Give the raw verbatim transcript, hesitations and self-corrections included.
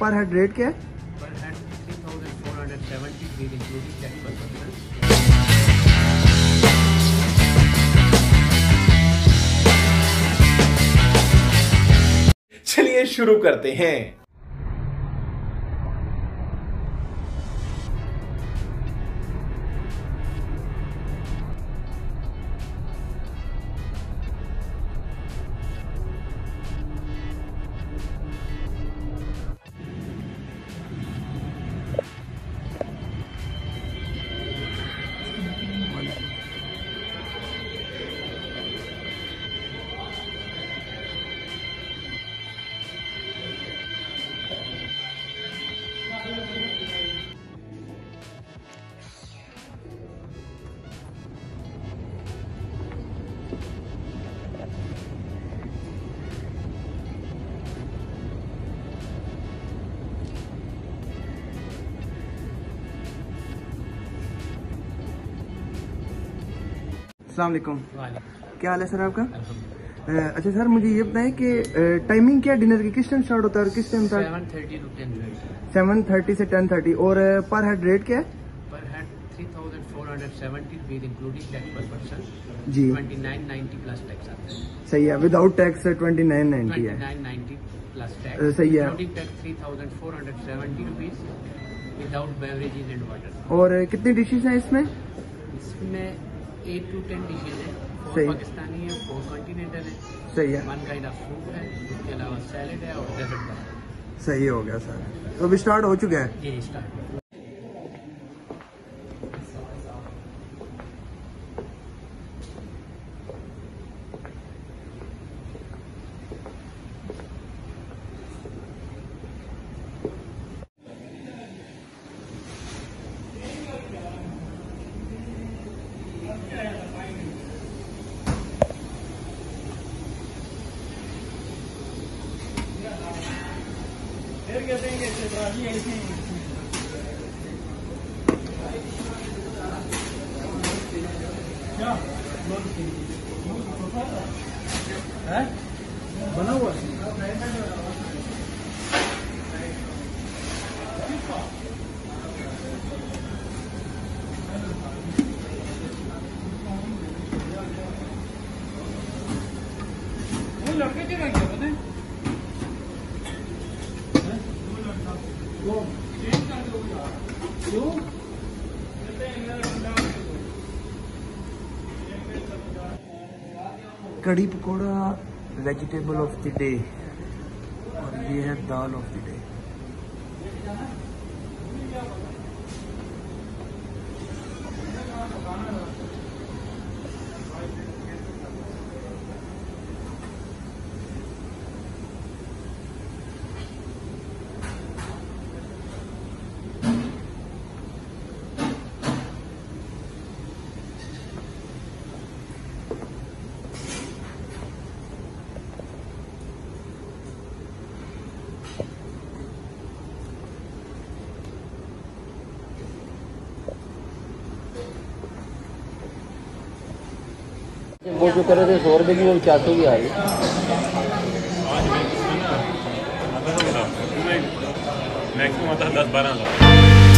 पर head rate क्या है? Per head three thousand four hundred seventy with including tax per person. चलिए शुरू करते हैं। अस्सलाम वालेकुम। वालेकुम। क्या हाल है सर आपका? अच्छा सर, मुझे ये बताएं कि टाइमिंग क्या डिनर की, किस टाइम स्टार्ट होता है और किस टाइम तक? Seven thirty to ten thirty. Seven thirty से टेन थर्टी। और पर हेड रेट क्या है? Per head three thousand four hundred seventy with including tax per person जी twenty nine ninety plus tax आता है। सही है, without tax twenty nine ninety है। Twenty nine ninety plus uh, tax. सही है। Including tax three thousand four hundred seventy rupees without beverages and water. और कितनी डिशेज हैं इसमें? इसमें एट टू टेन डिशेज है। फोर सही। पाकिस्तानी है, फोर कॉन्टिनेंटल है, सही है, वन काइंड ऑफ सूप है, उसके अलावा सैलेड है और डेजर्ट है। सही हो गया सर। तो अभी स्टार्ट हो चुका है। ये स्टार्ट। बना हुआ लड़के के क्या पता है वो चेंज कर दो क्यों? Kadhi pakora vegetable of the day, और ये है दाल ऑफ द डे। वो जो करे थे सौ रुपये की, वो चार सौ की आ रही है। मैक्सिमम आता है दस बारह लाख।